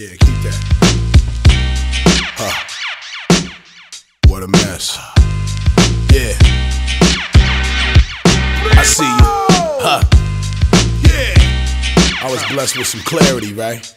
Yeah, keep that. What a mess. Yeah. I see you. Yeah. I was blessed with some clarity, right?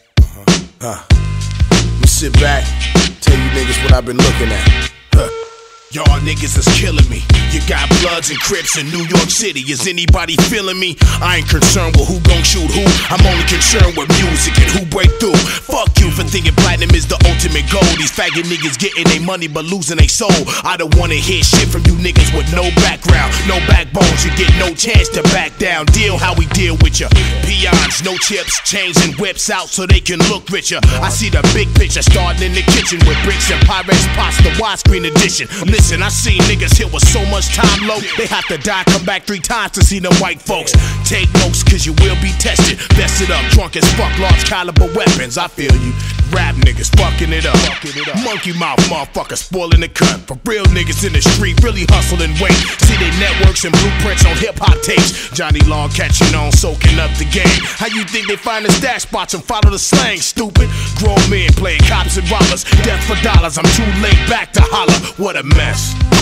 I'ma sit back, tell you niggas what I've been looking at. Y'all niggas is killing me. You got Bloods and Crips in New York City. Is anybody feeling me? I ain't concerned with who gon' shoot who. I'm only concerned with music and who break through. Fuck you for thinking platinum is the ultimate goal. These faggot niggas getting their money but losing their soul. I don't wanna hear shit from you niggas with no background, no backbones. You get no chance to back down. Deal how we deal with ya. Peons, no chips, chains and whips out so they can look richer. I see the big picture starting in the kitchen with bricks and Pyrex pots, the widescreen edition. Listen, I seen niggas hit with so much time low, they have to die, come back 3 times to see them white folks. Take notes, cause you will be tested. Vested up, drunk as fuck, large caliber weapons. I feel you. Rap niggas fucking it up. Monkey mouth motherfuckers spoiling the cut. For real niggas in the street, really hustle and wait. See they networks and blueprints on hip hop tapes. Johnny Long catching on, soaking up the game. How you think they find the stash spots and follow the slang, stupid? Grown men playing cops and robbers, death for dollars. I'm too late back to holler. What a mess.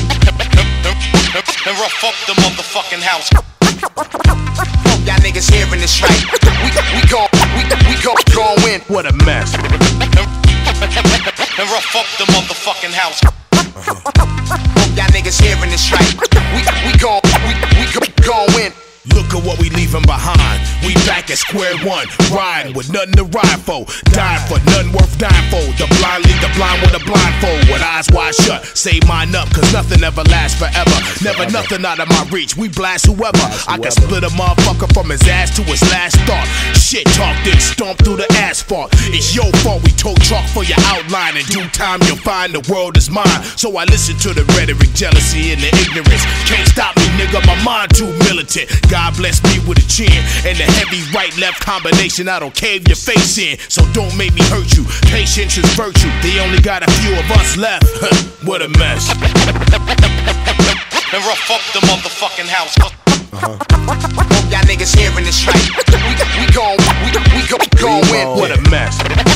And rough up the motherfucking house. Hope y'all niggas hearing this right. We gon' win. What a mess. And rough up the motherfucking house. Hope y'all niggas hearing this right. We gon' win. Look at what we leaving behind. We back at square one, riding with nothing to ride for, dying for nothing worth dying for. The blind lead the blind with a blindfold, with eyes wide shut. Save mine up, cause nothing ever lasts forever. Never nothing out of my reach. We blast whoever. I can split a motherfucker from his ass to his last thought. Shit talk, then stomp through the asphalt. It's your fault we told chalk for your outline. In due time you'll find the world is mine. So I listen to the rhetoric, jealousy, and the ignorance. Can't stop me, nigga, my mind too militant. God bless me with a chin and the heavy right-left combination I don't cave your face in. So don't make me hurt you. Patience is virtue. They only got a few of us left. What a mess. And rough up the motherfucking house. Hope y'all niggas hearing this right. We gon' win. What a mess.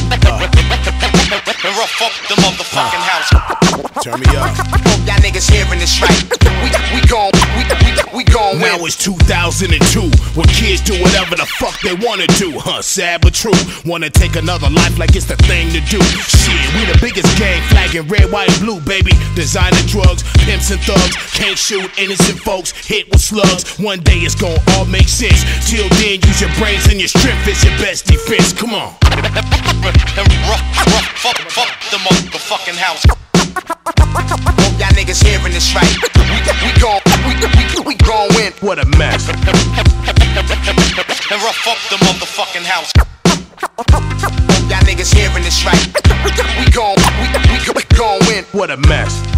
And rough up the motherfucking house. Turn me up. Hope y'all niggas hearing this right. We gon' win. Now it's 2002, when kids do whatever the fuck they wanna do. Sad but true. Wanna take another life like it's the thing to do. Shit, we the biggest gang, flagging red, white, and blue, baby. Designer drugs, pimps and thugs. Can't shoot innocent folks, hit with slugs. One day it's gon' all make sense. Till then, use your brains and your strength. It's your best defense. Come on. And fuck the motherfucking house. Hope y'all niggas hearing this right. We gon' win. What a mess. And rough up the motherfucking house. Hope y'all niggas hearing this right. We gon' win. What a mess.